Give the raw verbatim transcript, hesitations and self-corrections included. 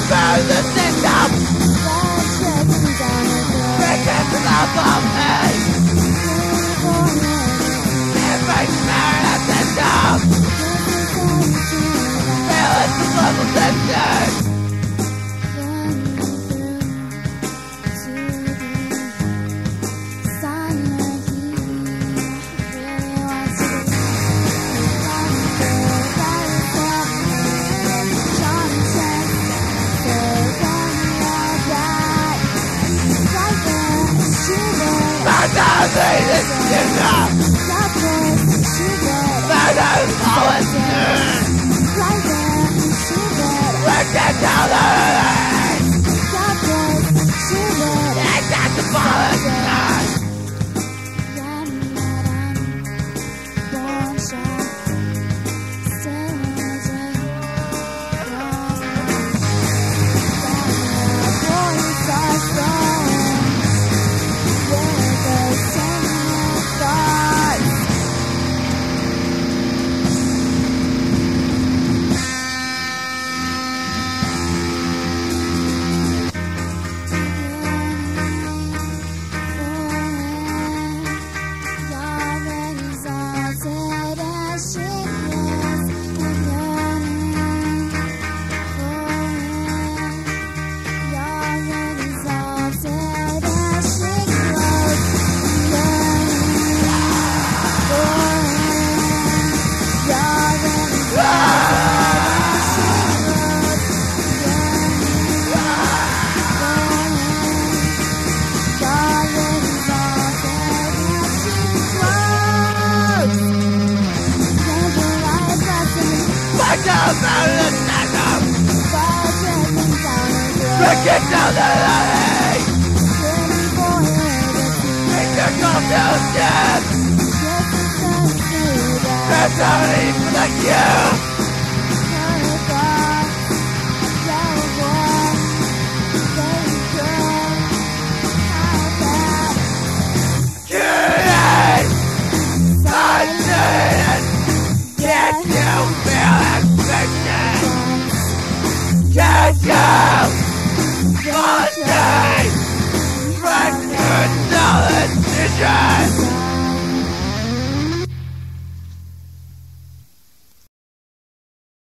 burn the system. Breaking the love of me. Every spirit of system. Feel it's the level system. Breaking down the line. Make the confusion. That's only for the youth. Killing. Sunset. Get you feeling fiction. Get you. One day, right to knowledge vision.